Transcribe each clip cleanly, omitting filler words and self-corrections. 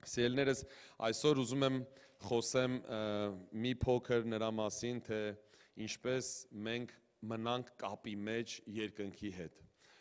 Սիրելիներս, այսօր ուզում եմ խոսեմ մի փոքր նրա մասին, թե ինչպես մենք մնանք կապի մեջ երկնքի հետ։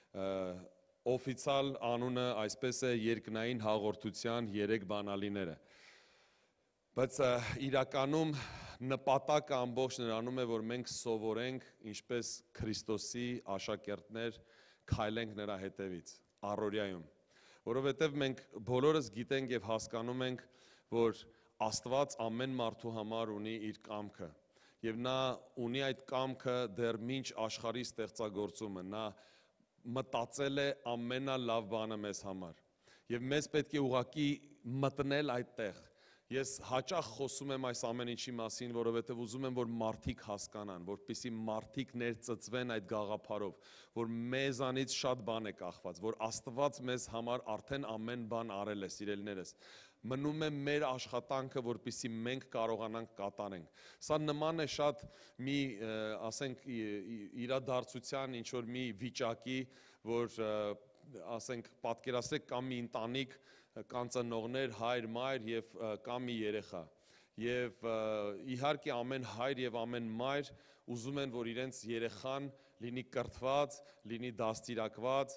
Օֆիցիալ անունը այսպես է երկնային հաղորդության 3 բանալիները։ Բայց իրականում նպատակը ամբողջ նրանում է, որ մենք սովորենք ինչպես Քրիստոսի աշակերտներ քայլենք նրա հետևից, առօրյայում։ Որովհետև մենք բոլորս գիտենք եւ հասկանում ենք, որ Աստված ամեն մարդու համար ունի իր կամքը եւ նա ունի այդ կամքը դեռ մինչ աշխարհի ստեղծագործումը, նա մտածել է ամենալավ բանը մեզ համար եւ մեզ պետք է ուղղակի մտնել այդտեղ։ Ես հաճախ խոսում եմ այս ամեն ինչի մասին, որովհետև ուզում եմ, որ մարդիկ հասկանան, որպեսզի մարդիկ ներծծվեն այդ գաղափարով, որ մեզանից շատ բան է կախված, որ Աստված մեզ համար արդեն ամեն բան արել է, սիրելիներս։ Մնում է մեր աշխատանքը, որպեսզի մենք կարողանանք կատարենք։ Սա նման է շատ մի, ասենք, իրադարձության ինչ-որ մի վիճակի, որ ասենք, պատկերացրեք կամ մի ընտանիք կան ծնողներ, հայր, մայր եւ կամ մի երեխա։ Եվ իհարկե ամեն հայր եւ ամեն մայր ուզում են, որ իրենց երեխան լինի կրթված, լինի դաստիարակված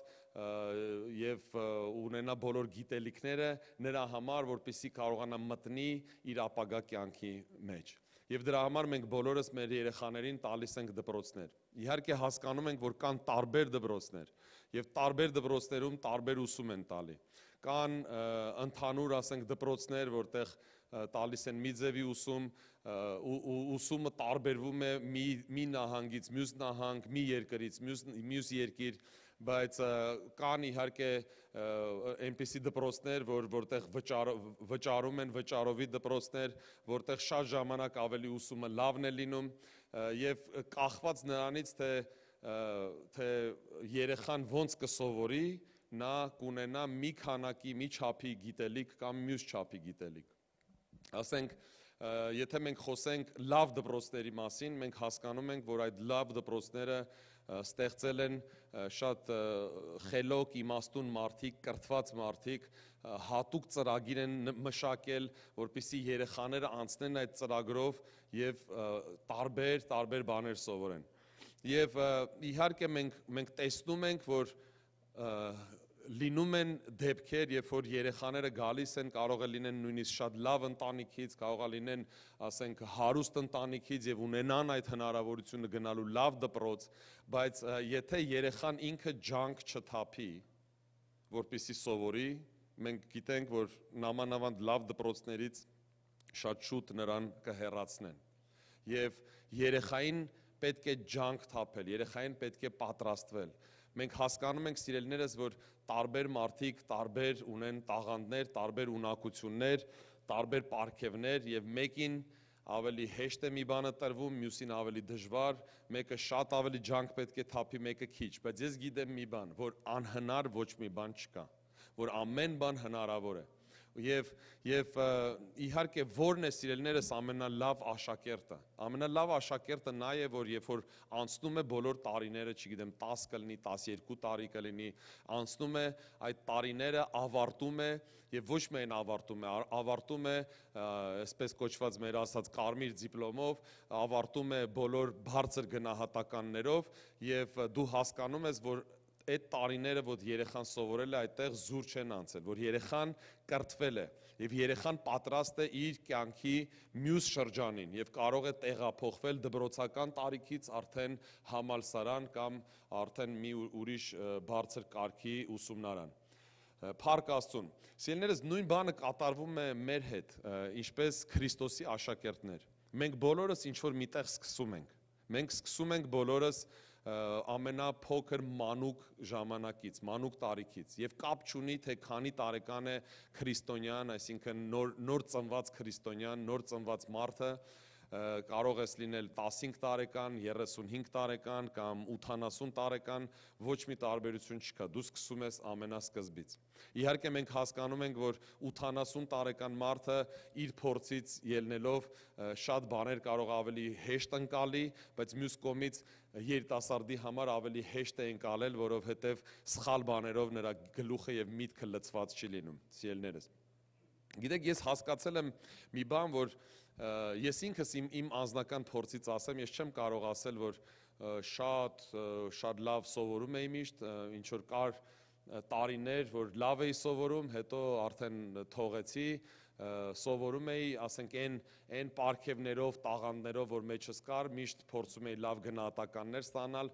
եւ ունենա բոլոր գիտելիքները նրա համար, որպեսզի կարողանա մտնի իր ապագա կյանքի մեջ։ Եվ դրա համար մենք բոլորս մեր երեխաներին տալիս ենք դպրոցներ։ Իհարկե հասկանում ենք, որ կան տարբեր դպրոցներ եւ տարբեր դպրոցներում տարբեր ուսում են տալի։ Կան ընդհանուր, ասենք, դպրոցներ, որտեղ տալիս են մի ձևի ուսում, ուսումը տարբերվում է մի նահանգից մյուս նահանգ, մի երկրից մյուս երկիր, բայց կան իհարկե այնպիսի դպրոցներ, որտեղ վճարում են վճարովի դպրոցներ, որտեղ շատ ժամանակ ավելի ուսումը լավն է լինում եւ կախված նրանից, թե երեխան ոնց կսովորի, նա կունենա մի քանակի, մի չափի գիտելիք կամ մյուս չափի գիտելիք։ Ասենք, եթե մենք խոսենք լավ դպրոցների մասին, մենք հասկանում ենք, որ այդ լավ դպրոցները ստեղծել են շատ խելոք, իմաստուն մարդիկ, կրթված մարդիկ, հատուկ ծրագիր են մշակել, որպեսզի երեխաները անցնեն այդ ծրագրով եւ տարբեր բաներ սովորեն։ Եվ իհարկե մենք տեսնում ենք, որ լինում են դեպքեր, երբ որ երեխաները գալիս են, կարող է լինեն նույնիսկ շատ լավ ընտանիքից, կարող է լինեն, ասենք, հարուստ ընտանիքից եւ ունենան այդ հնարավորությունը գնալու լավ դպրոց, բայց եթե երեխան ինքը ջանք չթափի, որպեսզի սովորի, մենք գիտենք, որ նամանավանդ լավ դպրոցներից շատ շուտ նրան կհեռացնեն։ Եվ երեխային պետք է ջանք թափել, երեխային պետք է պատրաստվել։ Մենք հասկանում ենք, սիրելիներս, որ տարբեր մարդիկ տարբեր ունեն տաղանդներ, տարբեր ունակություններ, տարբեր պարգևներ եւ մեկին ավելի հեշտ է մի բանը տրվում, մյուսին ավելի դժվար, մեկը շատ ավելի ջանք պետք է թափի, մեկը քիչ, բայց ես գիտեմ մի բան, որ անհնար ոչ մի բան չկա, որ ամեն բան հնարավոր է։ Եվ իհարկե որն է, սիրելիներս, ամենալավ աշակերտը։ Ամենալավ աշակերտը նա է, որ երբ որ անցնում է բոլոր տարիները, չգիտեմ, 10 կլինի, 12 տարի կլինի, անցնում է այդ տարիները, ավարտում է եւ ոչ միայն ավարտում է, այսպես կոչված մեր ասած կարմիր դիպլոմով, ավարտում է բոլոր բարձր գնահատականներով եւ դու հասկանում ես, որ այդ տարիները, որ երեխան սովորել է, այդտեղ զուր չեն անցել, որ երեխան կրթվել է եւ երեխան պատրաստ է իր կյանքի մյուս շրջանին եւ կարող է տեղափոխվել դպրոցական տարիքից արդեն համալսարան կամ արդեն մի ուրիշ բարձր կարգի ուսումնարան։ Փառք Աստծուն։ Սիրելիներս, նույն բանը կատարվում է մեր հետ, ինչպես Քրիստոսի աշակերտներ։ Մենք բոլորս ինչ որ միտեղ սկսում ենք։ Մենք սկսում ենք բոլորս ամենափոքր մանուկ ժամանակից, մանուկ տարիքից եւ կապ չունի, թե քանի տարեկան է քրիստոնյան, այսինքն նոր ծնված քրիստոնյան, նոր ծնված մարդը, կարող ես լինել 15 տարեկան, 35 տարեկան կամ 80 տարեկան, ոչ մի տարբերություն չկա, դու սկսում ես ամենասկզբից։ Իհարկե մենք հասկանում ենք, որ 80 տարեկան մարդը իր փորձից ելնելով շատ բաներ կարող ավելի հեշտ ընկալի, բայց մյուս կողմից երիտասարդի համար ավելի հեշտ է ընկալել, որովհետև սխալ բաներով նրա գլուխը եւ միտքը լցված չի լինում, սիրելիներս։ Գիտեք, ես հասկացել եմ մի բան, որ ես ինքս իմ անձնական փորձից ասեմ, ես չեմ կարող ասել, որ շատ լավ սովորում էի միշտ, ինչ որ կար տարիներ, որ լավ էի սովորում, հետո արդեն թողեցի, սովորում էի, ասենք այն պարգևներով, տաղանդներով, որ մեջս կար, միշտ փորձում էի լավ գնահատականներ ստանալ,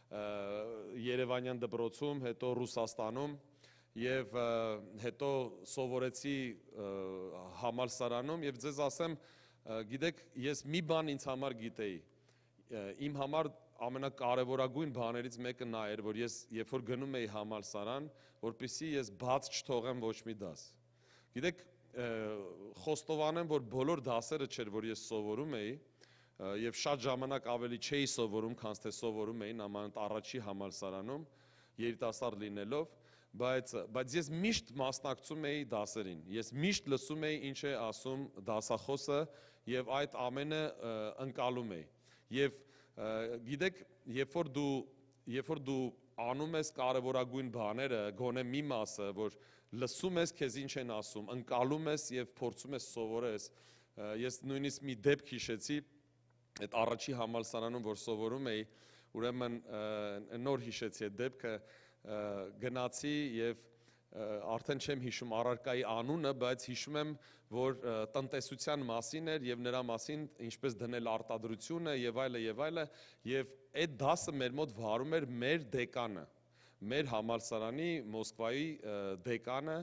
Երևանյան դպրոցում, հետո Ռուսաստանում եւ հետո սովորեցի համալսարանում եւ ձեզ ասեմ, գիտեք, ես մի բան ինձ համար գիտեի, իմ համար ամենակարևորագույն բաներից մեկը նա էր, որ ես երբ որ գնում էի համալսարան, որպեսզի ես բաց չթողեմ ոչ մի դաս։ Գիտեք, խոստովանեմ, որ բոլոր դասերը չէր, որ ես սովորում էի, եւ շատ ժամանակ ավելի չէի սովորում, քան թե սովորում էի նամանդ առաջի համալսարանում, երիտասարդ լինելով, բայց ես միշտ մասնակցում էի դասերին, ես միշտ լսում էի ինչ է ասում դասախոսը եւ այդ ամենը ընկալում էի։ Եվ գիտեք, երբ որ դու անում ես կարևորագույն բաները, գոնե մի մասը, որ լսում ես քեզ ինչ են ասում, ընկալում ես եւ փորձում ես սովորես, ես նույնիսկ մի դեպք հիշեցի, այդ առաջի համալսարանում, որ սովորում էի, ուրեմն նոր հիշեցի այդ դեպքը, գնացի եւ արդեն չեմ հիշում առարկայի անունը, բայց հիշում եմ, որ տնտեսության մասին էր եւ նրա մասին ինչպես դնել արտադրությունը եւ այլը եւ այդ դասը մեր մոտ վարում էր մեր դեկանը, մեր համալսարանի Մոսկվայի դեկանը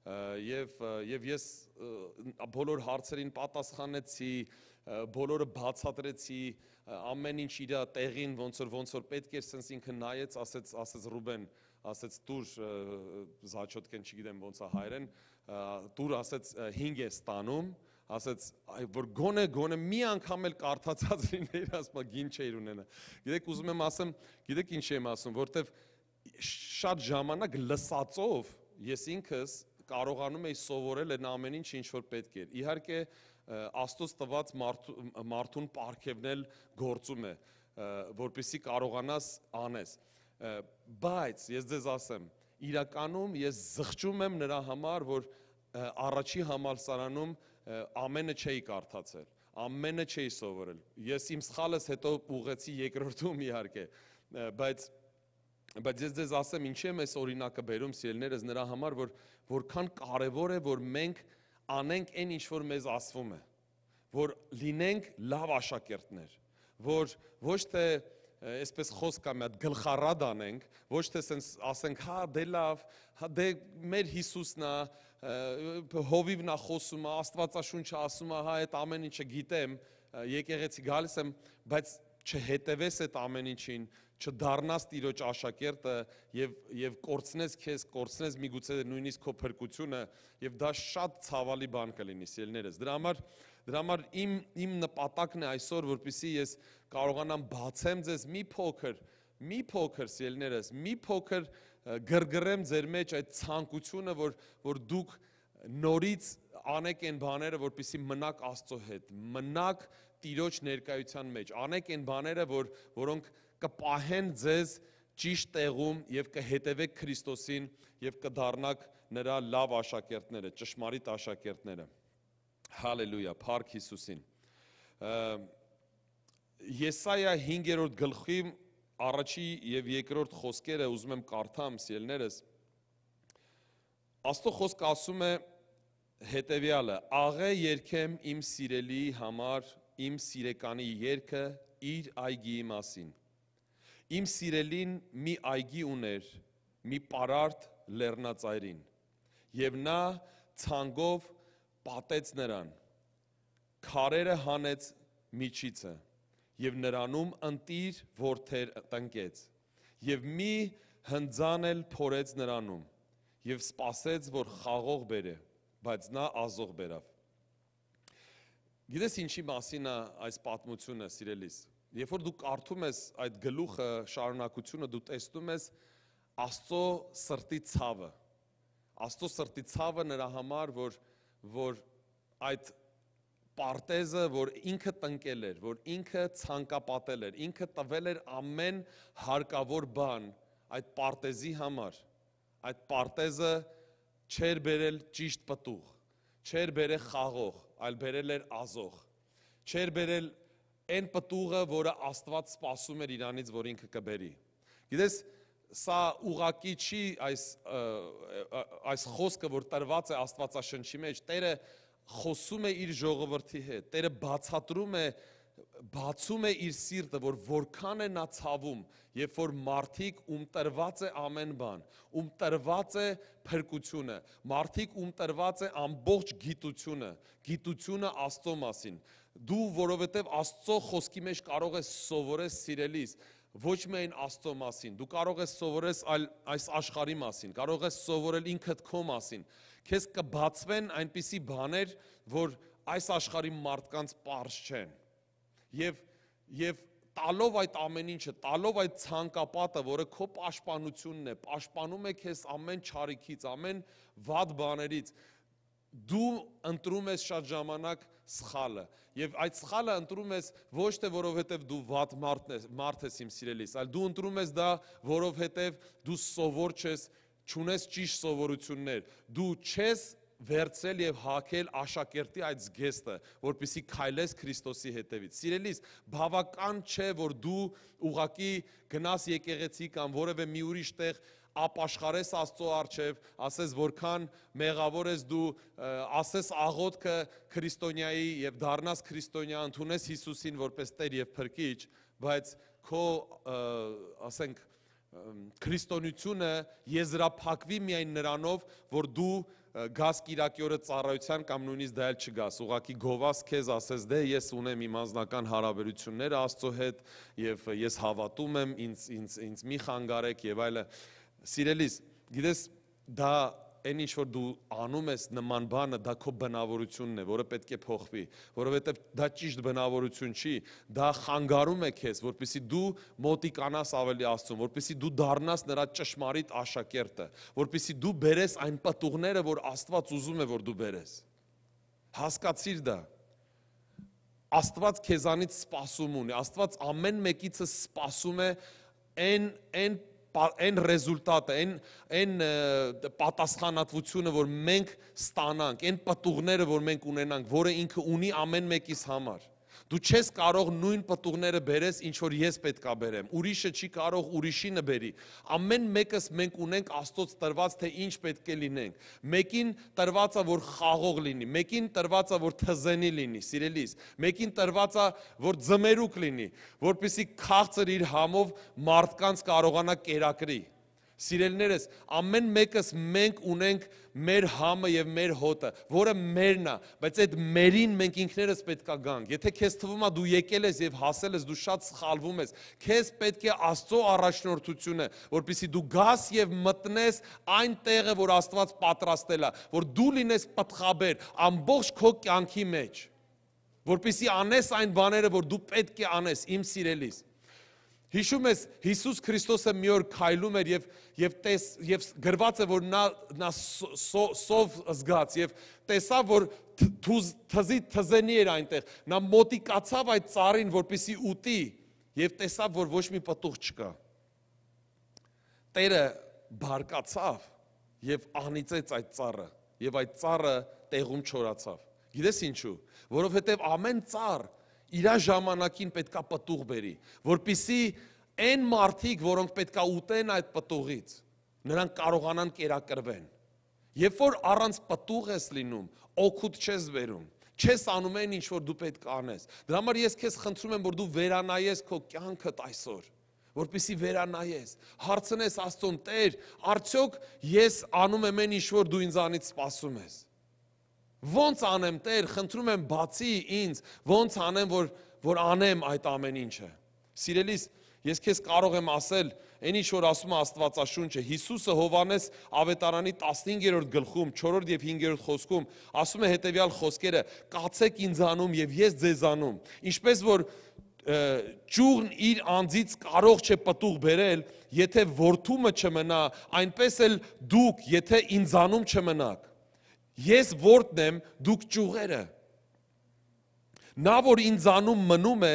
եւ ես բոլոր հարցերին պատասխանեցի, բոլորը բացատրեցի, ամեն ինչ իր տեղին ոնց որ պետք էր, sense ինքը նայեց, ասեց Ռուբեն, ասեց դուր զաչոտկեն, չգիտեմ ոնց է հայերեն, դուր ասեց 5 է ստանում, ասեց որ գոնե մի անգամ էլ կարդացած լիներ, ասма գին չէր ունենա։ Գիտեք, ուզում եմ ասեմ, գիտեք ինչ եմ ասում, որտեվ շատ ժամանակ լսածով ես ինքս կարողանում էի սովորել այն ամեն ինչ որ պետք էր։ Իհարկե Աստծոց տված մարդուն պարգևնել գործում է, որպեսզի կարողանաս անես։ Բայց ես ձեզ ասեմ, իրականում ես զղջում եմ նրա համար, որ առաջի համալսարանում ամենը չէի կարդացել, ամենը չէի սովորել։ Ես իմ սխալս հետո ուղղեցի երկրորդում իհարկե, բայց ես ձեզ ասեմ, ինչի եմ այս օրինակը բերում սիրելիներս նրա համար, որ որքան կարևոր է, որ մենք անենք այն ինչ որ մեզ ասվում է, որ լինենք լավ աշակերտներ, որ ոչ թե այսպես խոսք կա մի հատ գլխառատ անենք, ոչ թե ասենք հա դե լավ, հա դե մեր Հիսուսն է, հովիվն է խոսում, Աստվածաշունչը ասում է, հա այդ ամեն ինչը գիտեմ, եկեղեցի գալիս եմ, բայց չհետևես այդ ամեն ինչին, չդառնաս Տիրոջ աշակերտը եւ կորցնես քեզ, կորցնես միգուցե նույնիսկ քո փրկությունը եւ դա շատ ցավալի բան կլինի սիրելիներս։ Դրա համար իմ նպատակն է այսօր, որպեսզի ես կարողանամ բացեմ ձեզ մի փոքր սիրելիներս, մի փոքր գրգռեմ ձեր մեջ այդ ցանկությունը, որ դուք նորից անեք այն բաները, որպեսզի մնաք Աստծո հետ, մնաք Տիրոջ ներկայության մեջ, անեք այն բաները, որոնք կպահեն ձեզ ճիշտ տեղում եւ կհետևեք Քրիստոսին եւ կդառնաք նրա լավ աշակերտները, ճշմարիտ աշակերտները։ Հալելույա, փառք Հիսուսին։ Եսայա 5-րդ գլխի առաջի եւ երկրորդ խոսքերը ուզում եմ կարդամ, սիրելիներս։ Աստծո խոսքը ասում է հետեւյալը. «Աղե երգեմ իմ սիրելի համար, իմ սիրեկանի երգը իր այգիի մասին։ Իմ սիրելին մի այգի ուներ, մի պարարտ լեռնածայրին, եւ նա ցանգով պատեց նրան, քարերը հանեց միջիցը, եւ նրանում ընտիր որդեր տնկեց, եւ մի հնձան էլ փորեց նրանում, եւ սպասեց, որ խաղող բերե, բայց նա ազող բերավ»։ Գիտես ինչի մասին է այս պատմությունը, սիրելիս։ Երբ որ դու կարդում ես այդ գլուխը, շարունակությունը, դու տեսնում ես Աստծո սրտի ցավը։ Աստծո սրտի ցավը նրա համար, որ այդ պարտեզը, որ ինքը տնկել էր, որ ինքը ցանկապատել էր, ինքը տվել էր ամեն հարկավոր բան այդ պարտեզի համար, այդ պարտեզը չէր բերել ճիշտ պտուղ, Չէր բերել խաղող, այլ բերել էր ազող։ Չէր բերել այն պտուղը, որը Աստված սպասում էր իրանից, որ ինքը կբերի։ Գիտես, սա ուղակի չի այս խոսքը, որ տրված է Աստվածաշնչի մեջ, Տերը խոսում է իր ժողովրդի հետ, Տերը բացում է իր սիրտը, որ որքան է նա ցավում, երբ որ մարդիկ ում տրված է ամեն բան, ում տրված է փրկությունը, մարդիկ ում տրված է ամբողջ գիտությունը Աստծո մասին։ Դու, որովհետև Աստծո խոսքի մեջ կարող ես սովորես սիրելիս, ոչ միայն Աստծո մասին, դու կարող ես սովորես այս աշխարհի մասին, կարող ես սովորել ինքդ քո մասին, քեզ կբացվեն այնպիսի բաներ, որ այս աշխարհի մարդկանց պարզ չեն։ Եվ տալով այդ ամեն ինչը, տալով այդ ցանկապատը, որը քո պաշտպանությունն է, պաշտպանում է քեզ ամեն չարիքից, ամեն վատ բաներից, դու ընտրում ես շատ ժամանակ սխալը, եւ այդ սխալը ընտրում ես ոչ թե որովհետեւ դու վատ մարդ ես իմ սիրելիս, այլ դու ընտրում ես դա, որովհետեւ դու սովոր չես, չունես ճիշտ սովորություններ, դու չես վերցել եւ հագել աշակերտի այդ զգեստը, որպեսզի քայլես Քրիստոսի հետևից։ Սիրելիս, բավական չէ, որ դու ուղակի գնաս եկեղեցի կամ որևէ մի ուրիշ տեղ ապաշխարես Աստծո առջև, ասես որքան մեղավոր ես դու, ասես աղոթքը քրիստոնյայի եւ դառնաս քրիստոնյա, ընդունես Հիսուսին որպես Տեր եւ Փրկիչ, բայց քո ասենք քրիստոնեությունը եզրափակվի միայն նրանով, որ դու գաս կիրակի օրը ծառայության կամ նույնիսկ դա էլ չգաս, ուղղակի գովաս քեզ ասես դե ես ունեմ իմ անձնական հարաբերություններ Աստծո հետ եւ ես հավատում եմ, ինձ մի խանգարեք եւ այլը։ Սիրելիս, գիտես, դա այն ինչ որ դու անում ես նման բանը, դա քո բնավորությունն է, որը պետք է փոխվի, որովհետև դա ճիշտ բնավորություն չի, դա խանգարում է քեզ, որպեսզի դու մոտիկանաս ավելի Աստծուն, որպեսզի դու դառնաս նրա ճշմարիտ աշակերտը, որպեսզի դու բերես այն պտուղները, որ Աստված ուզում է, որ դու բերես։ Հասկացիր դա։ Աստված քեզանից սպասում ունի, Աստված ամեն մեկիցս սպասում է այն ռեզուլտատը, այն պատասխանատվությունը, որ մենք ստանանք, այն պտուղները, որ մենք ունենանք, որը ինքը ունի ամեն մեկիս համար։ Դու չես կարող նույն պտուղները բերես, ինչ որ ես պետքա բերեմ, ուրիշը չի կարող ուրիշինը բերի։ Ամեն մեկս մենք ունենք Աստծոց տրված, թե ինչ պետք է լինենք։ Մեկին տրված է, որ խաղող լինի, մեկին տրված է, որ թզենի լինի, սիրելիս, մեկին տրված է, որ ձմերուկ լինի, որպեսզի քաղցր իր համով մարդկանց կարողանա կերակրի։ Սիրելիներս, ամեն մեկս մենք ունենք մեր համը եւ մեր հոտը, որը մերն է, բայց այդ մերին մենք ինքներս պետք է գանք։ Եթե քեզ թվում է դու եկել ես եւ հասել ես, դու շատ սխալվում ես, քեզ պետք է Աստծո առաջնորդությունը, որպեսզի դու գաս եւ մտնես այն տեղը, որ Աստված պատրաստել է, որ դու լինես պտղաբեր ամբողջ քո կյանքի մեջ, որպեսզի անես այն բաները, որ դու պետք է անես, իմ սիրելիս։ Հիշում ես, Հիսուս Քրիստոսը մի օր քայլում էր եւ գրված է, որ նա սով զգաց եւ տեսավ, որ թզենի էր այնտեղ, նա մոտիկացավ այդ ծառին, որպեսզի ուտի եւ տեսավ, որ ոչ մի պտուղ չկա։ Տերը բարկացավ եւ անիծեց այդ ծառը եւ այդ ծառը տեղում չորացավ։ Գիտես ինչու? Որովհետեւ ամեն ծառ իր ժամանակին պետքա պտուղ բերի, որպեսզի այն մարդիկ, որոնք պետքա ուտեն այդ պտուղից, նրանք կարողանան կերակրվեն։ Երբ որ առանց պտուղ ես լինում, օգուտ չես բերում, չես անում այն ինչ որ դու պետք է անես։ Դրա համար ես քեզ խնդրում եմ, որ դու վերանայես քո կյանքդ այսօր, որպեսզի վերանայես, հարցնես Աստծուն, Տեր, արդյոք ես անում եմ այն ինչ որ դու ինձանից սպասում ես։ Ոնց անեմ, Տեր, խնդրում եմ բացի ինձ, ոնց անեմ, որ անեմ այդ ամեն ինչը։ Սիրելիս, ես քեզ կարող եմ ասել, այն ինչ որ ասում է Աստվածաշունչը, Հիսուսը Հովհաննես ավետարանի 15-րդ գլխում, 4-րդ եւ 5-րդ խոսքում ասում է հետեւյալ խոսքերը. «Կացեք ինձանում եւ ես ձեզանում»։ Ինչպես որ ճուղն իր անձից կարող չէ պտուղ բերել, եթե որդումը չմնա, այնպես էլ դուք, եթե ինձանում չմնաք։ Ես որդն եմ, դուք ճյուղերը։ Նա, որ ինձանում մնում է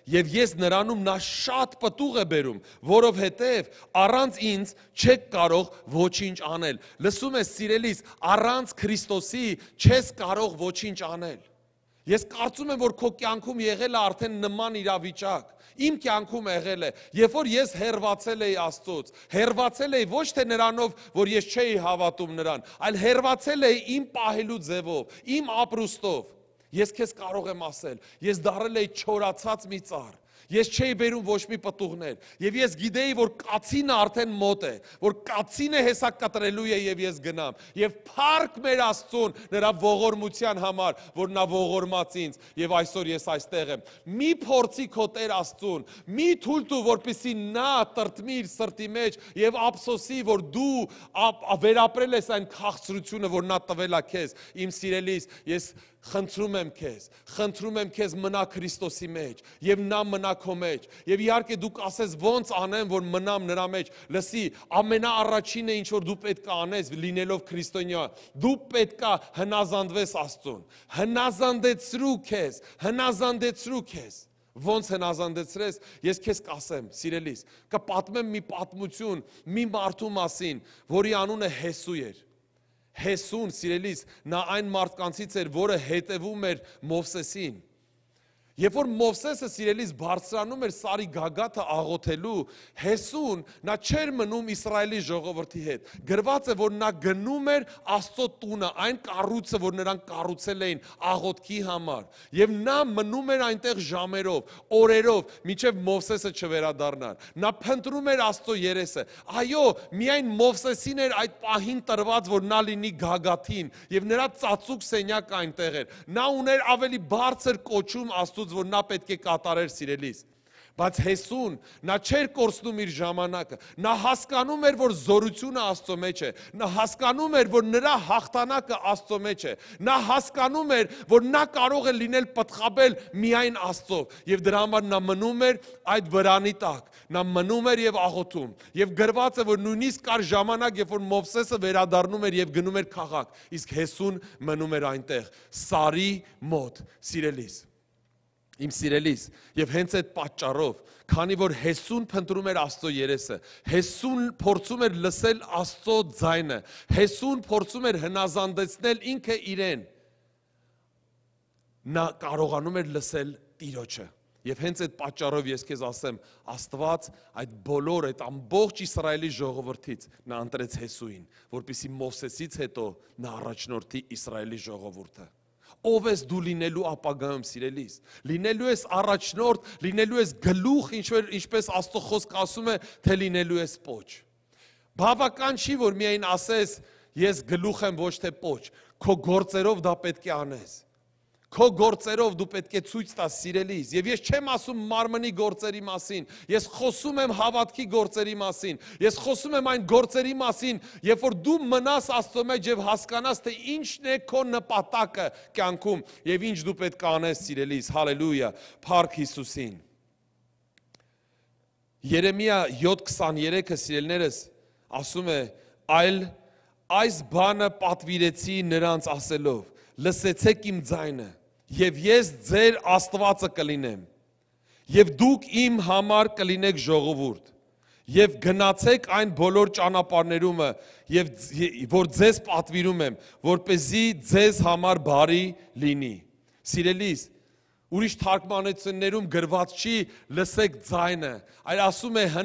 Եվ ես նրանում նա շատ պտուղ է բերում, որովհետև առանց ինձ չեք կարող ոչինչ անել։ Լսում ես սիրելիս, առանց Քրիստոսի չես կարող ոչինչ անել։ Ես կարծում եմ, որ քո կյանքում եղել է արդեն նման իրավիճակ։ Իմ կյանքում եղել է, երբ որ ես հեռացել էի Աստծոց, հեռացել էի ոչ թե նրանով, որ ես չէի հավատում նրան, այլ հեռացել էի իմ պահելու ձևով, իմ ապրուստով։ Ես քեզ կարող եմ ասել, ես դառել էի չորացած մի ծառ։ Ես չէի բերում ոչ մի պտուղներ, եւ ես գիտեի, որ կացինը արդեն մոտ է, որ կացինը հեսա կտրելու է եւ ես գնամ։ Եվ փառք մեր Աստծուն նրա ողորմության համար, որ նա ողորմած ինձ եւ այսօր ես այստեղ եմ։ Մի փորձի քո Տեր Աստծուն, մի թույլ տու, որպեսզի նա տրտմի իր սրտի մեջ եւ ափսոսի, որ դու վերապրել ես այն քաղցրությունը, որ նա տվել է քեզ։ Իմ սիրելիս, ես խնդրում եմ քեզ մնա Քրիստոսի մեջ եւ նա մնա քո մեջ եւ իհարկե դու կասես ոնց անեմ որ մնամ նրա մեջ լսի ամենաառաջինը ինչ որ դու պետք է անես լինելով քրիստոնյա դու պետք է հնազանդվես Աստծուն հնազանդեցրու քեզ ոնց հնազանդեցրես ես քեզ կասեմ սիրելիս կպատմեմ մի պատմություն մի մարդու մասին որի անունը Հեսու էր Հեսուն, սիրելիս, նա այն մարդկանցից էր, որը հետևում էր Մովսեսին։ Երբ որ Մովսեսը սիրելիս բարձրանում էր Սարի գագաթը աղոթելու, Հեսուն նա չէր մնում Իսրայելի ժողովրդի հետ։ Գրված է, որ նա գնում էր Աստծո տունը, այն կառույցը, որ նրանք կառուցել էին աղոթքի համար։ Եվ նա մնում էր այնտեղ ժամերով, օրերով, մինչև Մովսեսը չվերադառնար։ Նա փնտրում էր Աստծո երեսը։ Այո, միայն Մովսեսին էր այդ պահին տրված, որ նա լինի գագաթին, եւ նրա ծածուկ սենյակը այնտեղ էր։ Նա ուներ ավելի բարձր կոչում Աստծո որ նա պետք է կատարեր սիրելիս բայց Հեսուն նա չէր կորցնում իր ժամանակը նա հասկանում էր որ զորությունը Աստծո մեջ է նա հասկանում էր որ նրա հաղթանակը Աստծո մեջ է նա հասկանում էր որ նա կարող է լինել պտղաբել միայն Աստծով եւ դրա համար նա մնում էր այդ վրանի տակ նա մնում էր եւ աղոթում եւ գրված է որ նույնիսկ կար ժամանակ երբ որ Մովսեսը վերադառնում էր եւ գնում էր քաղաք իսկ Հեսուն մնում էր այնտեղ Սարի մոտ սիրելիս Իմ սիրելիս, եւ հենց այդ պատճառով, քանի որ Հեսուն փնտրում էր Աստծո երեսը, Հեսուն փորձում էր լսել Աստծո ձայնը, Հեսուն փորձում էր հնազանդեցնել ինքը իրեն, նա կարողանում էր լսել Տիրոջը։ Եվ հենց այդ պատճառով ես քեզ ասեմ, Աստված այդ բոլոր այդ ամբողջ Իսրայելի ժողովրդից նա ընտրեց Հեսուին, որպեսզի Մովսեսից հետո նա առաջնորդի Իսրայելի ժողովուրդը։ Ով ես դու լինելու ապագայում սիրելիս, լինելու ես առաջնորդ, լինելու ես գլուխ, ինչպես Աստծո խոսքը ասում է, թե լինելու ես պոչ։ Բավական չի, որ միայն ասես, ես գլուխ եմ ոչ թե պոչ, քո գործերով դա պետք է անես։ Քո գործերով դու պետք է ցույց տաս սիրելիս, եւ ես չեմ ասում մարմնի գործերի մասին, ես խոսում եմ հավատքի գործերի մասին, ես խոսում եմ այն գործերի մասին, երբ որ դու մնաս Աստծո մեջ եւ հասկանաս, թե ինչն է քո նպատակը կյանքում եւ ինչ դու պետք է անես սիրելիս, հալելույա, փառք Հիսուսին։ Երեմիա 7:23-ը սիրելիներս ասում է, այլ այս բանը պատվիրեցի նրանց ասելով, լսեցեք իմ ձայնը Եվ ես ձեր Աստվածը կլինեմ, եւ դուք իմ համար կլինեք ժողովուրդ, եւ գնացեք այն բոլոր ճանապարհներումը, եւ որ ձեզ պատվիրում եմ, որպեսզի ձեզ համար բարի լինի։ Սիրելիս, ուրիշ թարգմանություններում գրված չի լսեք ձայնը, այլ ասում է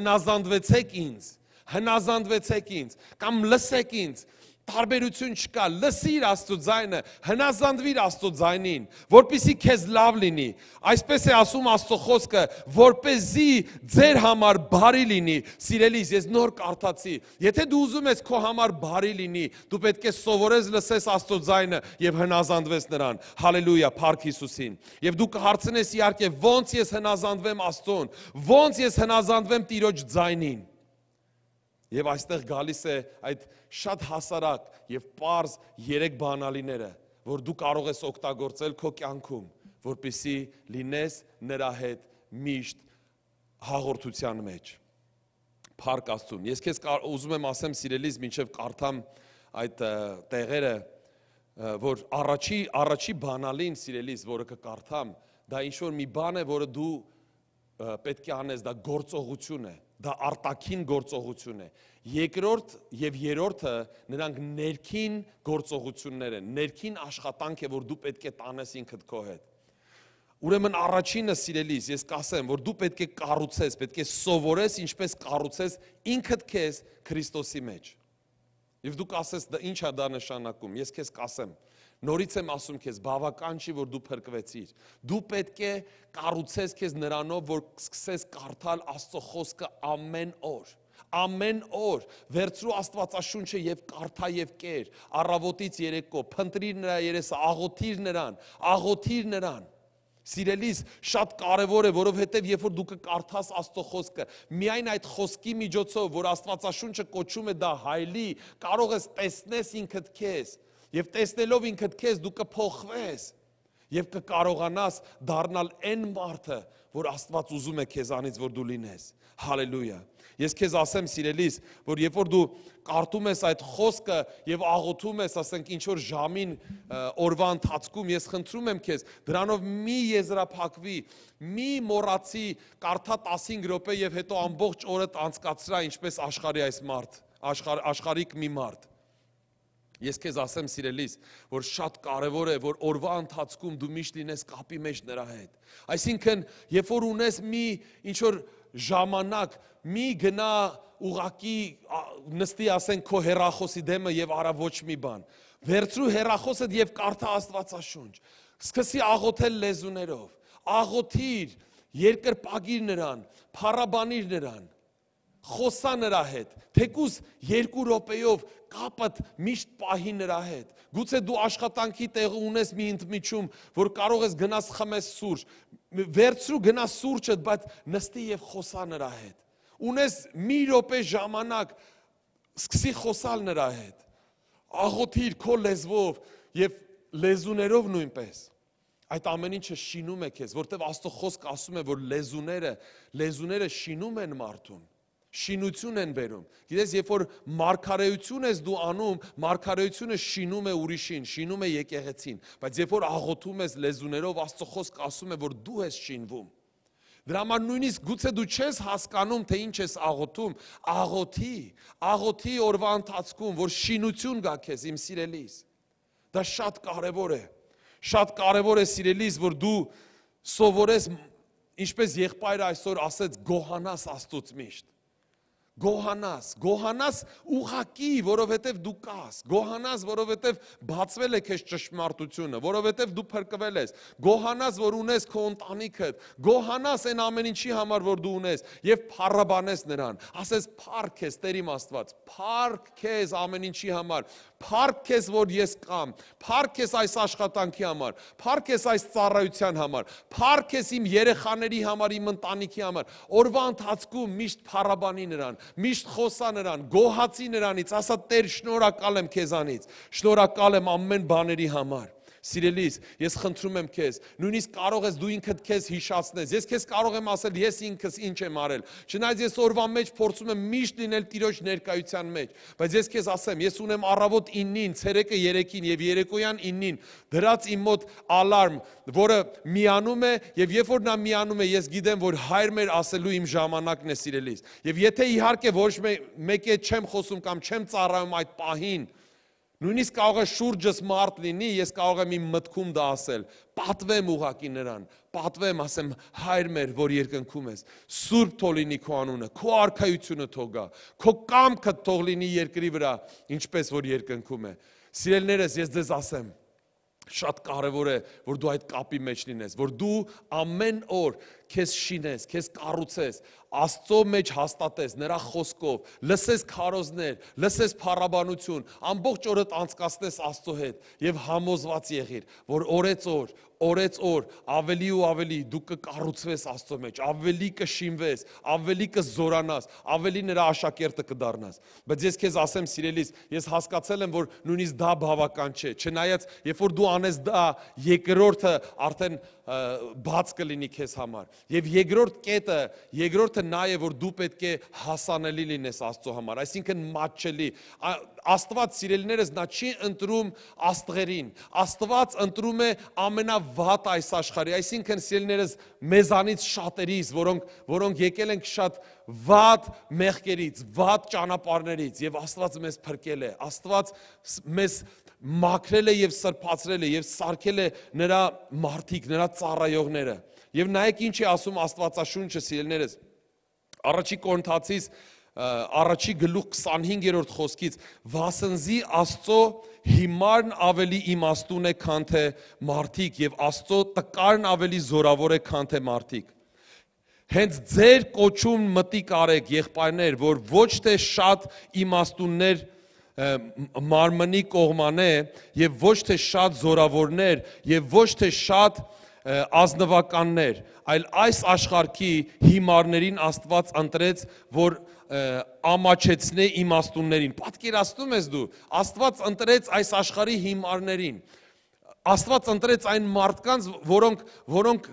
հնազանդվեցեք ինձ, կամ լսեք ինձ։ Տարբերություն չկա, լսիր Աստծո ձայնը, հնազանդվիր Աստծո ձայնին, որպեսզի քեզ լավ լինի։ Այսպես է ասում Աստծո խոսքը, որպեսզի ձեր համար բարի լինի։ Սիրելիս, ես նոր կարդացի։ Եթե դու ուզում ես քո համար բարի լինի, դու պետք է սովորես լսես Աստծո ձայնը եւ հնազանդվես նրան։ Հալելույա, փառք Հիսուսին։ Եվ դու կհարցնես իհարկե, ո՞նց ես հնազանդվեմ Աստծուն, ո՞նց ես հնազանդվեմ Տիրոջ ձայնին։ Եվ այստեղ գալիս է այդ շատ հասարակ եւ պարզ երեք բանալիները, որ դու կարող ես օգտագործել քո կյանքում, որպեսզի լինես նրա հետ միշտ հաղորդության մեջ։ Փառք Աստծուն։ Ես քեզ ուզում եմ ասեմ սիրելիս, մինչև կարդամ այդ տեղերը, որ առաջի բանալին սիրելիս, որը կկարդամ, դա ինչ որ մի բան է, որը դու պետք է անես, դա գործողություն է, դա արտաքին գործողություն է։ Երկրորդ եւ երրորդը նրանք ներքին գործողություններ են, ներքին աշխատանք է, որ դու պետք է տանես ինքդ քո հետ։ Ուրեմն առաջինը սիրելիս, ես կասեմ, որ դու պետք է կառուցես, պետք է սովորես ինչպես կառուցես ինքդ քեզ Քրիստոսի մեջ։ Եվ դու կասես, դա ինչ է դա նշանակում։ Ես քեզ կասեմ, նորից եմ ասում քեզ, բավական չի, որ դու փրկվեցիր։ Դու պետք է կառուցես քեզ նրանով, որ սկսես կարդալ Աստծո խոսքը ամեն օր։ Ամեն օր վերցրու Աստվածաշունչը եւ կարդա եւ կեր, առավոտից երեկո, փնտրիր նրա երեսը, աղոթիր նրան։ Սիրելիս, շատ կարևոր է, որովհետև երբ որ դու կկարդաս Աստծո խոսքը, միայն այդ խոսքի միջոցով, որ Աստվածաշունչը կոչում է դա հայլի, կարող ես տեսնես ինքդ քեզ, եւ տեսնելով ինքդ քեզ դու կփոխվես եւ կկարողանաս դառնալ այն մարդը, որ Աստված ուզում է քեզանից, որ դու լինես։ Հալելույա։ Ես քեզ ասեմ, սիրելիս, որ երբ որ դու կարդում ես այդ խոսքը եւ աղոթում ես, ասենք ինչ որ ժամին օրվա ընթացքում, ես խնդրում եմ քեզ, դրանով մի եզրափակվի, մի մոռացի, կարդա 15 րոպե եւ հետո ամբողջ օրդ անցկացրա ինչպես աշխարհի այս մարդ, աշխարհիկ մի մարդ։ Ես քեզ ասեմ, սիրելիս, որ շատ կարևոր է, որ օրվա ընթացքում դու միշտ լինես կապի մեջ նրա հետ։ Այսինքն, երբ որ ունես մի ինչ որ ժամանակ, մի գնա ուղակի նստի ասենք քո հեռախոսի դեմը եւ արա ոչ մի բան։ Վերցրու հեռախոսդ եւ կարդա Աստվածաշունչ։ Սկսի աղոթել լեզուներով։ Աղոթիր, երկրպագիր նրան, փառաբանիր նրան։ Խոսա նրա հետ, թեկուզ 2 րոպեով կապդ միշտ պահի նրա հետ։ Գուցե դու աշխատանքի տեղ ունես մի ընդմիջում, որ կարող ես գնաս խմես սուրճ, վերցրու գնաս սուրճդ, բայց նստի եւ խոսա նրա հետ։ Ունես մի րոպե ժամանակ, սկսի խոսալ նրա հետ։ Աղոթիր քո լեզվով եւ լեզուներով նույնպես։ Այդ ամեն ինչը շինում է քեզ, որտեղ Աստծո խոսքը ասում է, որ լեզուները շինում են մարդուն։ Շինություն են բերում։ Գիտես, երբ որ մարգարեություն ես դու անում, մարգարեությունը շինում է ուրիշին, շինում է եկեղեցին, բայց երբ որ աղոթում ես լեզուներով, Աստծո խոսքը ասում է, որ դու ես շինվում։ Դրա համար նույնիսկ գուցե դու չես հասկանում, թե ինչ ես աղոթում, աղոթի օրվա ընթացքում, որ շինություն գա քեզ, իմ սիրելիս։ Դա շատ կարևոր է։ Շատ կարևոր է, սիրելիս, որ դու սովորես, ինչպես եղբայրը այսօր ասեց, գոհանաս Աստծուց միշտ։ Գոհանաս ուղակի, որովհետև դու կաս, գոհանաս, որովհետև բացվել է քեզ ճշմարտությունը, որովհետև դու փրկվել ես, գոհանաս, որ ունես քո ընտանիքդ, գոհանաս այն ամեն ինչի համար, որ դու ունես, եւ փառաբանես նրան, ասես փառք քեզ Տեր իմ Աստված, փառք քեզ ամեն ինչի համար, փառք քեզ, որ ես կամ, փառք քեզ այս աշխատանքի համար, փառք քեզ այս ծառայության համար, փառք քեզ իմ երեխաների համար, իմ ընտանիքի համար, օրվա ընթացքում միշտ փառաբանի նրան, միշտ խոսա նրան, գոհացի նրանից, ասա Տեր, շնորհակալ եմ քեզանից, շնորհակալ եմ ամեն բաների համար։ Սիրելիս, ես խնդրում եմ քեզ, նույնիսկ կարող ես դու ինքդ քեզ հիշացնես, ես քեզ կարող եմ ասել, ես ինքս ինչ եմ արել, չնայած ես օրվա մեջ փորձում եմ միշտ լինել Տիրոջ ներկայության մեջ, բայց ես քեզ ասեմ, ես ունեմ առավոտ 9-ին, ցերեկը 3-ին եւ երեկոյան 9-ին դրած իմ մոտ ալարմ, որը միանում է եւ երբ որ նա միանում է, ես գիտեմ, որ Հայր մեր ասելու իմ ժամանակն է, սիրելիս, եւ եթե իհարկե ոչ մեկ է չեմ խոսում կամ չեմ ծառայում այդ պահին, նույնիսկ կարող է շուրջս մարդ լինի, ես կարող եմ իմ մտքում դա ասել, պատվեմ ուղակի նրան, պատվեմ, ասեմ, Հայր մեր, որ երկնքում ես, սուրբ թող լինի քո անունը, քո արքայությունը թող գա, քո կամքը թող լինի երկրի վրա, ինչպես որ երկնքում է։ Սիրելիներս, ես ձեզ ասեմ, շատ կարևոր է, որ դու այդ կապի մեջ լինես, որ դու ամեն օր քեզ շինես, քեզ կառուցես, Աստծո մեջ հաստատես, նրա խոսքով, լսես քարոզներ, լսես փառաբանություն, ամբողջ օրդ անցկացնես Աստծո հետ եւ համոզված եղիր, որ օրեց օր ավելի ու ավելի դու կկառուցվես Աստծո մեջ, ավելի կշինվես, ավելի կզորանաս, ավելի նրա աշակերտը կդառնաս։ Բայց ես քեզ ասեմ, սիրելիս, ես հասկացել եմ, որ նույնիսկ դա բավական չէ, չնայած երբ որ դու անես դա, երկրորդը արդեն բաց կլինի քեզ համար։ Եվ երկրորդը նա է, որ դու պետք է հասանելի լինես Աստծո համար, այսինքն մատչելի, Աստված սիրելիներս նա չի ընտրում աստղերին։ Աստված ընտրում է ամենավատ այս աշխարհի, այսինքն սիրելիներս մեզանից շատերից, որոնք եկել ենք շատ վատ մեղքերից, վատ ճանապարհներից եւ Աստված մեզ փրկել է։ Աստված մեզ մաքրել է եւ սրբացրել է եւ սարքել է նրա մարդիկ, նրա ծառայողները։ Եվ նայեք ինչ է ասում Աստվածաշունչը, սիրելիներս։ Առաջի Կորինթացիս առաջի գլուխ 25-րդ խոսքից վասնզի Աստծո հիմարն ավելի իմաստուն է, քան թե մարդիկ եւ Աստծո տկարն ավելի զորավոր է, քան թե մարդիկ։ Հենց ձեր կոչում մտիկ արեք, եղբայրներ, որ ոչ թե շատ իմաստուններ մարմնի կողմանե եւ ոչ թե շատ զորավորներ եւ ոչ թե շատ ազնվականներ, այլ այս աշխարհի հիմարներին Աստված ընտրեց, որ ամաչեցնե իմաստուններին։ Պատկերացնում ես դու, Աստված ընտրեց այս աշխարհի հիմարներին։ Աստված ընտրեց այն մարդկանց, որոնք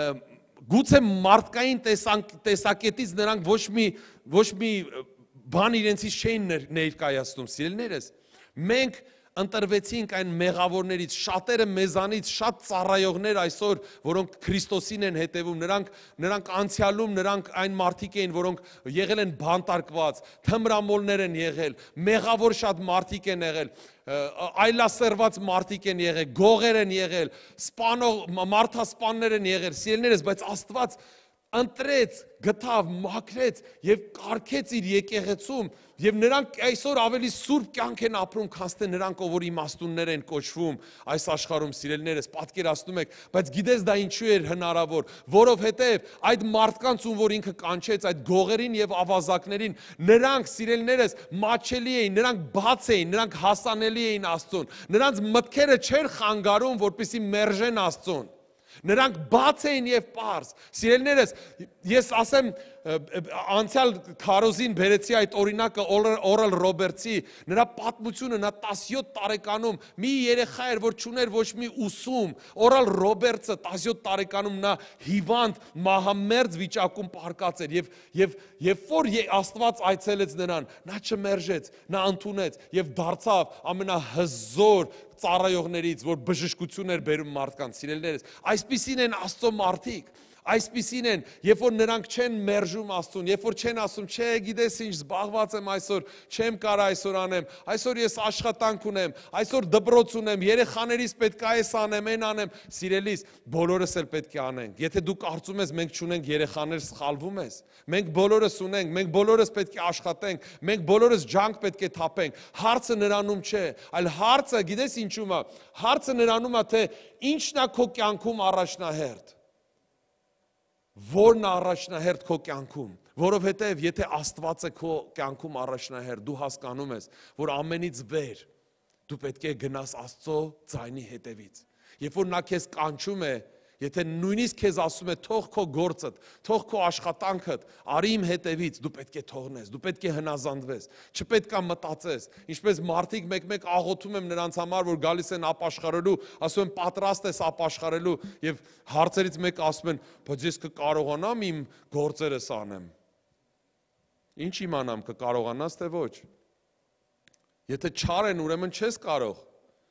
գուցե մարդկային տեսակետից նրանք ոչ մի բան իրենցից չէին ներկայացնում, սիրելիներս։ Մենք ընտրվեցինք այն մեղավորներից, շատերը մեզանից, շատ ծառայողներ այսօր, որոնք Քրիստոսին են հետևում, նրանք անցյալում, նրանք այն մարդիկ էին, որոնք եղել են բանտարկված, թմրամոլներ են եղել, մեղավոր շատ մարդիկ են եղել, այլասերված մարդիկ են եղել, գողեր են եղել, մարդասպաններ են եղել, սիրելիներս, բայց Աստված ընտրեց, գտավ, մաքրեց եւ կարգեց իր եկեղեցում եւ նրանք այսօր ավելի սուրբ կյանք են ապրում, քան թե նրանք, ով որ իմաստուններ են կոչվում այս աշխարհում, սիրելիներս, պատկերացնում եք, բայց գիտես դա ինչու էր հնարավոր, որովհետեւ այդ մարդկանց, ում որ ինքը կանչեց, այդ գողերին եւ ավազակներին, նրանք, սիրելիներս, մաչելի էին, նրանք բաց էին, նրանք հասանելի էին Աստծուն, նրանց մտքերը չէր խանգարում, որպեսզի մերժեն Աստծուն։ Նրանք բաց էին եւ պարզ։ Սիրելիներս, ես ասեմ, անցյալ քարոզին բերեցի այդ օրինակը Օրալ Ռոբերտսի, նրա պատմությունը, նա 17 տարեկանում մի երեխա էր, որ չուներ ոչ մի ուսում։ Օրալ Ռոբերտսը 17 տարեկանում նա հիվանդ, մահամերձ վիճակում պարկած էր եւ որ Աստված այցելեց նրան, նա չմերժեց, նա ընդունեց եւ դարձավ ամենահզոր ծառայողներից, որ բժշկություն էր բերում մարդկանց, սիրելիներս, այսպիսին են Աստծո մարդիկ, այսպիսին են, երբ որ նրանք չեն մերժում Աստծուն, երբ որ չեն ասում, չէ, գիտես ինչ, զբաղված եմ այսօր, չեմ կարա այսօր անեմ, այսօր ես աշխատանք ունեմ, այսօր դպրոց ունեմ, երեխաներիս պետք է այս անեմ, այն անեմ, սիրելիս, բոլորս էլ պետք է անենք։ Եթե դու կարծում ես մենք չունենք երեխաներ, սխալվում ես։ Մենք բոլորս ունենք, մենք բոլորս պետք է աշխատենք, մենք բոլորս ջանք պետք է թափենք։ Հարցը նրանում չէ, այլ հարցը, գիտես ինչու՞մ է, հարցը նրանում է, թե ինչն է քո կյանքում առաջնահերթ։ Որն է առաջնահերթ քո կյանքում, որովհետև եթե Աստված է քո կյանքում առաջնահերթ, դու հասկանում ես, որ ամենից վեր դու պետք է գնաս Աստծո ձայնի հետևից։ Երբ որ նա քեզ կանչում է, եթե նույնիսկ քեզ ասում է թող քո գործդ, թող քո աշխատանքդ, արի իմ հետևից, դու պետք է թողնես, դու պետք է հնազանդվես, չպետք է մտածես, ինչպես մարդիկ մեկ-մեկ աղոթում եմ նրանց համար, որ գալիս են ապաշխարելու, ասում են պատրաստ ես ապաշխարելու եւ հարցերից մեկը ասում են, բայց ես կկարողանամ իմ գործերս անեմ։ Ինչ իմանամ, կկարողանաս թե ոչ։ Եթե չար են, ուրեմն չես կարող։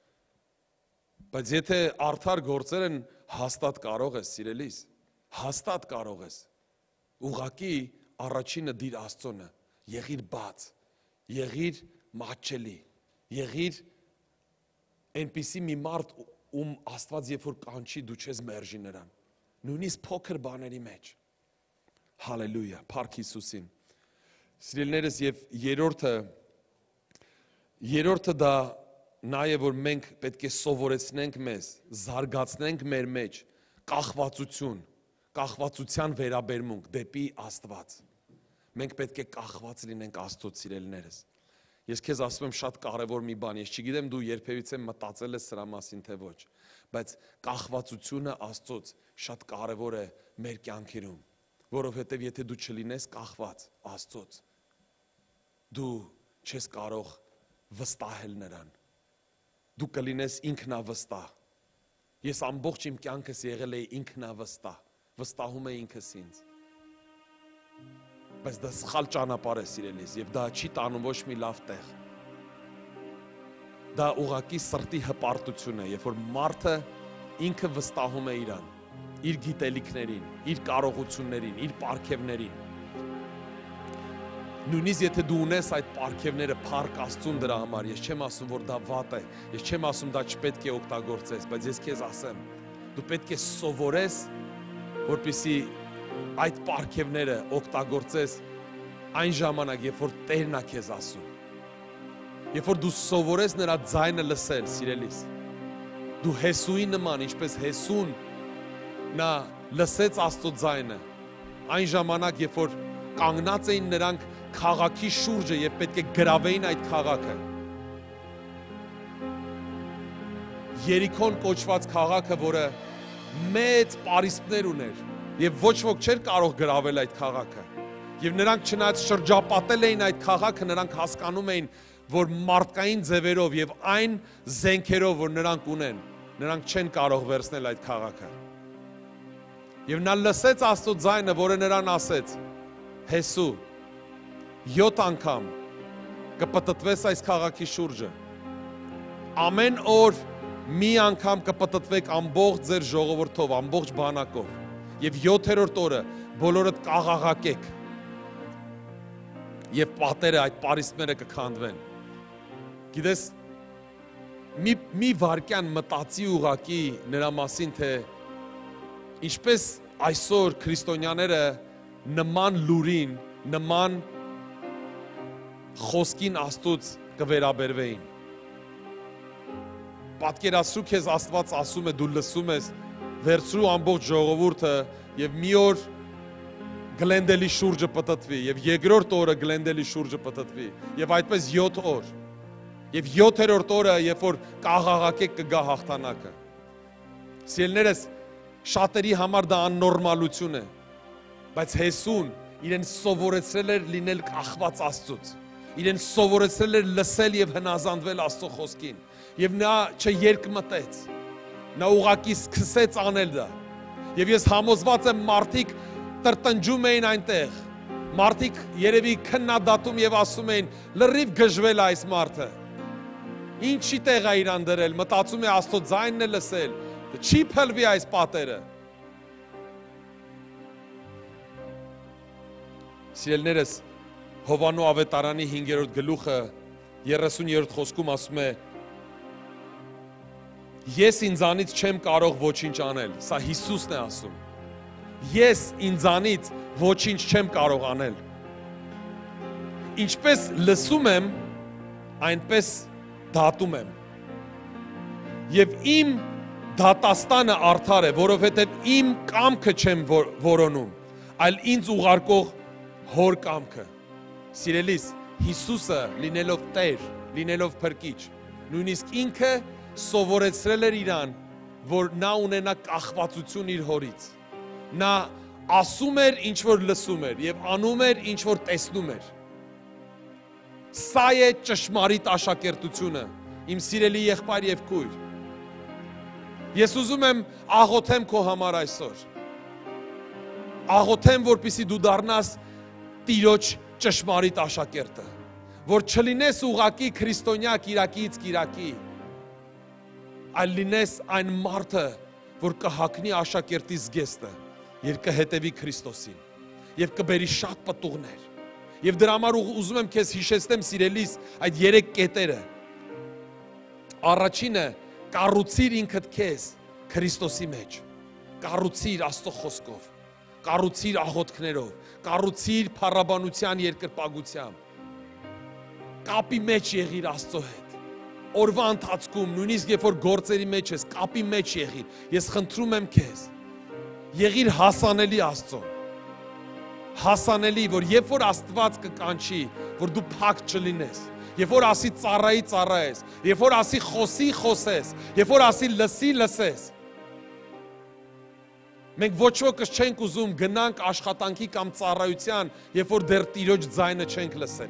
Բայց եթե արդար գործեր են, հաստատ կարող ես, սիրելիս, հաստատ կարող ես։ Ուղղակի առաջինը դիր Աստծոնը, եղիր բաց, եղիր մատչելի, եղիր այնպիսի մի մարդ, ում Աստված երբ որ կանչի, դու չես մերժի նրան, նույնիսկ փոքր բաների մեջ։ Հալելույա, փառք Հիսուսին։ Սիրելիներս, եւ երրորդը դա նա է, որ մենք պետք է սովորեցնենք մեզ, զարգացնենք մեր մեջ կախվածության վերաբերմունք դեպի Աստված։ Մենք պետք է կախված լինենք Աստծոց, սիրելիներս։ Ես քեզ ասում եմ շատ կարևոր մի բան, ես չգիտեմ դու երբևիցե մտածել ես սրա մասին թե ոչ, բայց կախվածությունը Աստծոց շատ կարևոր է մեր կյանքերում, որովհետև եթե դու չլինես կախված Աստծոց, դու չես կարող վստահել նրան։ Դու կլինես ինքնավստահ։ Ես ամբողջ իմ կյանքս եղել էի ինքնավստահ, վստահում էի ինքս ինձ։ Բայց դա սխալ ճանապարհ է, սիրելիս, եւ դա չի տանում ոչ մի լավ տեղ։ դա ուղակի սրտի հպարտություն է, երբ որ մարդը ինքը վստահում է իրան, իր գիտելիքներին, իր կարողություններին, իր պարգևներին։ Նույնիսկ եթե դու ունես այդ պարգևները, փառք Աստծուն դրա համար, ես չեմ ասում, որ դա վատ է, ես չեմ ասում դա չպետք է օգտագործես, բայց ես քեզ ասեմ, դու պետք է սովորես, որպեսզի այդ պարգևները օգտագործես այն ժամանակ, երբ որ Տերն է քեզ ասում։ Երբ որ դու սովորես նրա ձայնը լսել, սիրելիս, դու Հեսուի նման, ինչպես Հեսուն նա լսեց Աստծո ձայնը, այն ժամանակ, երբ որ կանգնած էին նրանք քաղաքի շուրջը եւ պետք է գրավեին այդ քաղաքը։ Երիքոն կոչված քաղաքը, որը մեծ պարիսպներ ուներ եւ ոչ ոք չէր կարող գրավել այդ քաղաքը։ Եվ նրանք չնայած շրջապատել էին այդ քաղաքը, նրանք հասկանում էին, որ մարդկային ձևերով եւ այն զենքերով, որ նրանք ունեն, նրանք չեն կարող վերցնել այդ քաղաքը։ Եվ նա լսեց Աստծո ձայնը, որը նրան ասեց. Հեսու, 7 անգամ կպտտվես այս քաղաքի շուրջը։ Ամեն օր մի անգամ կպտտվեք ամբողջ ձեր ժողովրդով, ամբողջ բանակով։ Եվ 7-րդ օրը բոլորդ կաղաղակեք։ Եվ պատերը, այդ պարիսպները կքանդվեն։ Գիտես, մի վարքյան մտածի ուղակի նրա մասին, թե ինչպես այսօր քրիստոնյաները նման լուրին, նման խոսքին Աստծուց կվերաբերվեին։ Պատկերացրու քեզ Աստված ասում է, դու լսում ես, վերցրու ամբողջ ժողովուրդը եւ մի օր Գլենդելի շուրջը պտտվի եւ երկրորդ օրը Գլենդելի շուրջը պտտվի եւ այդպես 7 օր։ Եվ 7-րդ օրը, երբ որ կաղաղակեք կգա հաղթանակը։ Սիրելիներս, շատերի համար դա աննորմալություն է, բայց Հեսուն իրեն սովորեցրել էր լինել կախված Աստծուց, իրեն սովորեցրել էր լսել եւ հնազանդվել Աստծո խոսքին, եւ նա չերկմտեց, նա ուղղակի սկսեց անել դա։ Եվ ես համոզված եմ, մարդիկ տրտնջում էին այնտեղ, մարդիկ երևի քննադատում եւ ասում էին, լրիվ գժվել այս մարդը, ինչի տեղ է իրան դրել, մտածում է Աստծո ձայնն է լսել, չի փլվի այս պատերը։ Սիրելիներս, Հովանու ավետարանի 5-րդ գլուխը 30-րդ խոսքում ասում է. Ես ինձանից չեմ կարող ոչինչ անել, սա Հիսուսն է ասում։ Ես ինձանից ոչինչ չեմ կարող անել։ Ինչպես լսում եմ, այնպես դատում եմ։ Եվ իմ դատաստանը արդար է, որովհետև իմ կամքը չեմ որոնում, այլ ինձ ուղարկող հոր կամքը։ Սիրելիս, Հիսուսը լինելով Տեր, լինելով Փրկիչ, նույնիսկ ինքը սովորեցրել էր իրան, որ նա ունենա կախվածություն իր հորից։ Նա ասում էր, ինչ որ լսում էր, եւ անում էր, ինչ որ տեսնում էր։ Սա է ճշմարիտ աշակերտությունը, իմ սիրելի եղբայր եւ քույր։ Ես ուզում եմ աղոթեմ քո համար այսօր։ Աղոթեմ, որպեսզի դու դառնաս Տիրոջ ճշմարիտ աշակերտը, որ չլինես ուղակի քրիստոնյա կիրակից կիրակի, այլ լինես այն մարդը, որ կհագնի աշակերտի զգեստը, եւ կհետևի Քրիստոսին, եւ կբերի շատ պտուղներ։ Եվ դրա համար ուզում եմ քեզ հիշեցնեմ, սիրելիս, այդ 3 կետերը։ Առաջինը, կառուցիր ինքդ քեզ Քրիստոսի մեջ, կառուցիր Աստծո խոսքով, կառուցիր աղոթքներով, կառուցիր փառաբանության երկրպագությամբ, կապի մեջ եղիր Աստծո հետ, օրվա ընթացքում, նույնիսկ երբ որ գործերի մեջ ես, կապի մեջ եղիր, ես խնդրում եմ քեզ, եղիր հասանելի Աստծուն, հասանելի, որ երբ որ Աստված կկանչի, որ դու փակ չլինես, երբ որ ասի ծառայի ծառայես, երբ որ ասի խոսի խոսես, երբ որ ասի լսի լսես։ Մենք ոչ ոքս չենք ուզում գնանք աշխատանքի կամ ծառայության, երբ որ դեռ Տիրոջ ձայնը չենք լսել։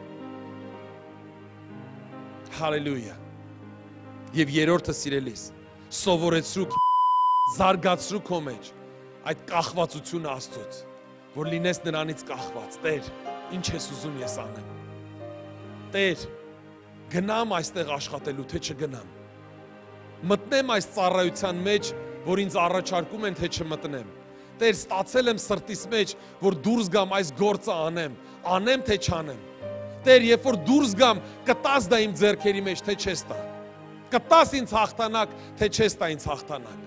Հալելույա։ Եվ երրորդը, սիրելիս, սովորեցրու, զարգացրու քո մեջ այդ կախվածությունը Աստծուց, որ լինես նրանից կախված։ Տեր, ինչ ես ուզում ես անեմ։ Տեր, Գնամ այստեղ աշխատելու, թե չգնամ։ Մտնեմ այս ծառայության մեջ, որ ինձ առաջարկում են, թե չմտնեմ։ Տեր, ստացել եմ սրտիս մեջ, որ դուրս գամ այս գործը անեմ, թե չանեմ։ Տեր, երբ որ դուրս գամ, կտաս դա իմ ձեռքերի մեջ, թե չես տա։ Կտաս ինձ հաղթանակ, թե չես տա ինձ հաղթանակ։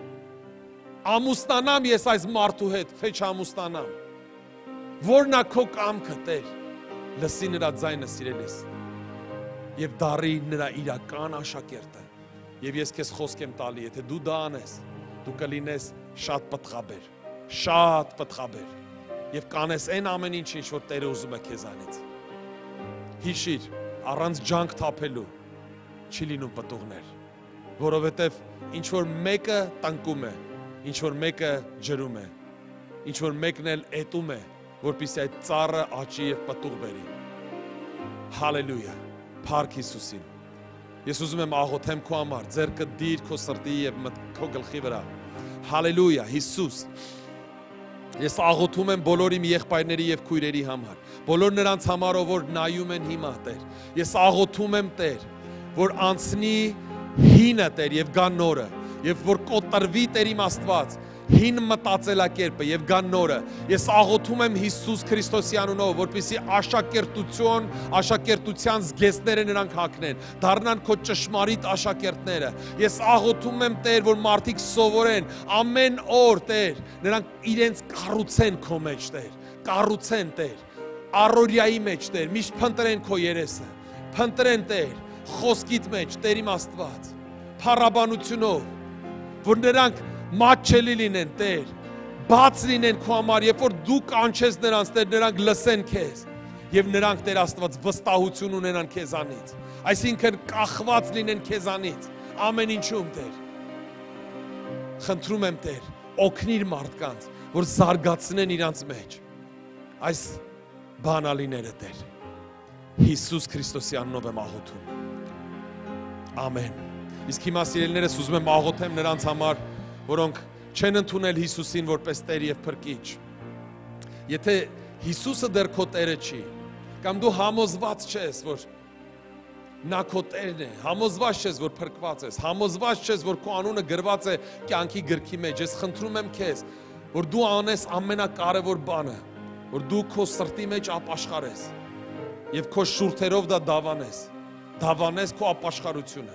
Ամուսնանամ ես այս մարդու հետ, թե չամուսնանամ։ Որն է քո կամքը, Տեր, լսի նրա ձայնը սիրելիս եւ դառի նրա իրական աշակերտը։ Եվ ես քեզ խոսք եմ տալի, եթե դու դա անես, դու կլինես շատ պտղաբեր, շատ պտղաբեր եւ կանես այն ամեն ինչ, որ Տերը ուզում է քեզանից։ Հիշիր, առանց ջանք թափելու չի լինում պտուղներ, որովհետեւ ինչ որ մեկը տնկում է, ինչ որ մեկը ջրում է, ինչ որ մեկն էլ էտում է, որպեսզի այդ ծառը աճի եւ պտուղ բերի։ Հալելույա, փառք Հիսուսին։ Ես ուզում եմ աղոթեմ քո համար, ձեռքը դիր քո սրտի եւ քո գլխի վրա։ Հալելույա, Հիսուս։ Ես աղոթում եմ բոլոր իմ եղբայրների եւ քույրերի համար, բոլոր նրանց համար, որ նայում են հիմա, Տեր։ Ես աղոթում եմ, Տեր, որ անցնի հինը, Տեր, եւ գա նորը, եւ որ կոտրվի, Տեր իմ Աստված, հին մտածելակերպը եւ գա նորը։ Ես աղոթում եմ Հիսուս Քրիստոսի անունով, որպեսզի աշակերտության զգեստները նրանք հագնեն, դառնան քո ճշմարիտ աշակերտները։ Ես աղոթում եմ, Տեր, որ մարդիկ սովորեն ամեն օր, Տեր, նրանք իրենց կառուցեն քո մեջ, Տեր, կառուցեն, Տեր, առօրյայի մեջ, Տեր, միշտ փնտրեն քո երեսը, փնտրեն, Տեր, խոսքիդ մեջ, Տեր իմ Աստված, փառաբանությունով, որ նրանք մատչելի լինեն, Տեր, բաց լինեն քո համար, երբ որ դու կանչես նրանց, Տեր, նրանք լսեն քեզ, եւ նրանք, Տեր Աստված, վստահություն ունենան քեզանից, այսինքն կախված լինեն քեզանից, ամեն ինչում, Տեր։ Խնդրում եմ, Տեր, օգնիր մարդկանց, որ զարգացնեն իրանց մեջ այս բանալիները, Տեր։ Հիսուս Քրիստոսի անունով եմ աղոթում։ Ամեն։ Իսկ հիմա սիրելիներս ուզում եմ աղոթեմ նրանց համար, որոնք չեն ընդունել Հիսուսին որպես Տեր եւ Փրկիչ։ Եթե Հիսուսը դեռ քո Տերը չի, կամ դու համոզված չես, որ նա քո Տերն է, համոզված չես, որ փրկված ես, համոզված չես, որ քո անունը գրված է կյանքի գրքի մեջ, ես խնդրում եմ քեզ, որ դու անես ամենակարևոր բանը, որ դու քո սրտի մեջ ապաշխարես եւ քո շուրթերով դա դավանես քո ապաշխարությունը։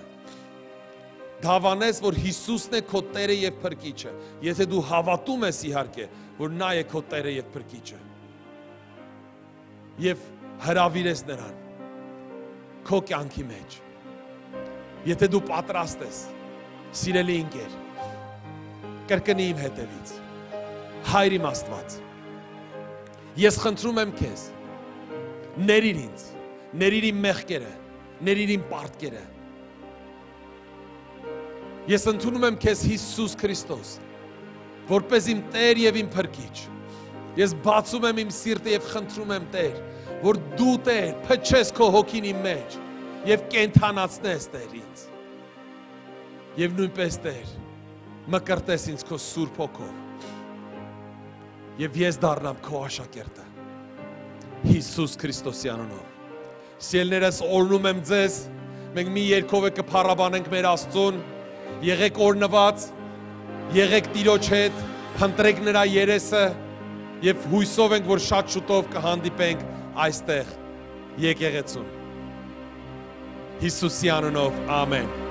Դավանես, որ Հիսուսն է քո Տերը եւ Փրկիչը, եթե դու հավատում ես իհարկե, որ նա է քո Տերը եւ Փրկիչը։ Եվ հրավիրես նրան քո կյանքի մեջ։ Եթե դու պատրաստ ես, սիրելի ընկեր, կրկնի իմ հետևից։ Հայր իմ Աստված, ես խնդրում եմ քեզ, ներիր ինձ, ներիր իմ մեղքերը, ներիր իմ պարտքերը։ Ես ընդունում եմ քեզ Հիսուս Քրիստոս, որպես իմ Տեր եւ իմ Փրկիչ։ Ես բացում եմ իմ սիրտը եւ խնդրում եմ, Տեր, որ դու, Տեր, փչես քո հոգին իմ մեջ եւ կենթանացնես, Տեր, ինձ։ Եվ նույնպես, Տեր, մկրտես ինձ քո Սուրբ Հոգով։ Եվ ես դառնամ քո աշակերտը։ Հիսուս Քրիստոսի անունով։ Սիրելիներս, օրհնում եմ ձեզ, մենք մի երգով կփառաբանենք մեր Աստծուն։ Եղեք օրնված, եղեք Տիրոջ հետ, փնտրեք նրա երեսը եւ հույսով ենք, որ շատ շուտով կհանդիպենք այստեղ եկեղեցում։ Հիսուսի անունով, ամեն։